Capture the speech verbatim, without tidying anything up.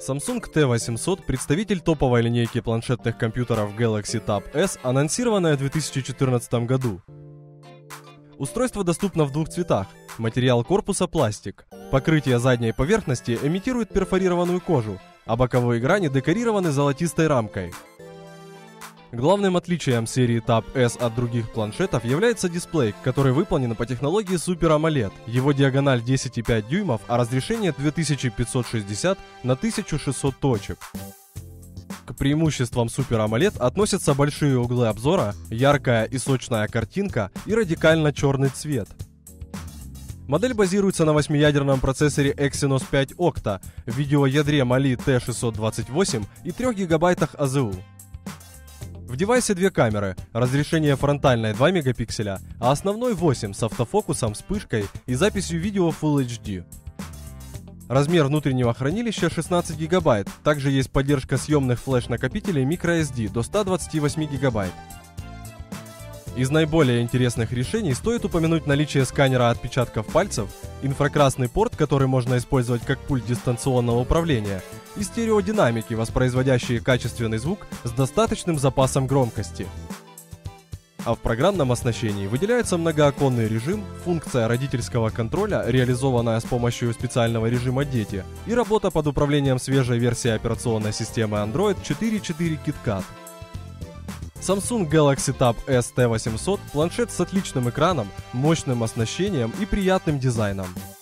Samsung тэ восемьсот – представитель топовой линейки планшетных компьютеров Galaxy Tab S, анонсированная в две тысячи четырнадцатом году. Устройство доступно в двух цветах. Материал корпуса – пластик. Покрытие задней поверхности имитирует перфорированную кожу, а боковые грани декорированы золотистой рамкой. Главным отличием серии Tab S от других планшетов является дисплей, который выполнен по технологии Super AMOLED. Его диагональ десять и пять дюймов, а разрешение две тысячи пятьсот шестьдесят на тысячу шестьсот точек. К преимуществам Super AMOLED относятся большие углы обзора, яркая и сочная картинка и радикально черный цвет. Модель базируется на восьмиядерном процессоре Exynos пять Octa, видеоядре Mali T шестьсот двадцать восемь и трёх гигабайтах эй зэ ю. В девайсе две камеры, разрешение фронтальной два мегапикселя, а основной восемь с автофокусом, вспышкой и записью видео Full эйч ди. Размер внутреннего хранилища шестнадцать гигабайт, также есть поддержка съемных флеш-накопителей microSD до ста двадцати восьми гигабайт. Из наиболее интересных решений стоит упомянуть наличие сканера отпечатков пальцев, инфракрасный порт, который можно использовать как пульт дистанционного управления, и стереодинамики, воспроизводящие качественный звук с достаточным запасом громкости. А в программном оснащении выделяется многооконный режим, функция родительского контроля, реализованная с помощью специального режима «Дети», и работа под управлением свежей версии операционной системы Android четыре точка четыре KitKat. Samsung Galaxy Tab S тэ восемьсот – планшет с отличным экраном, мощным оснащением и приятным дизайном.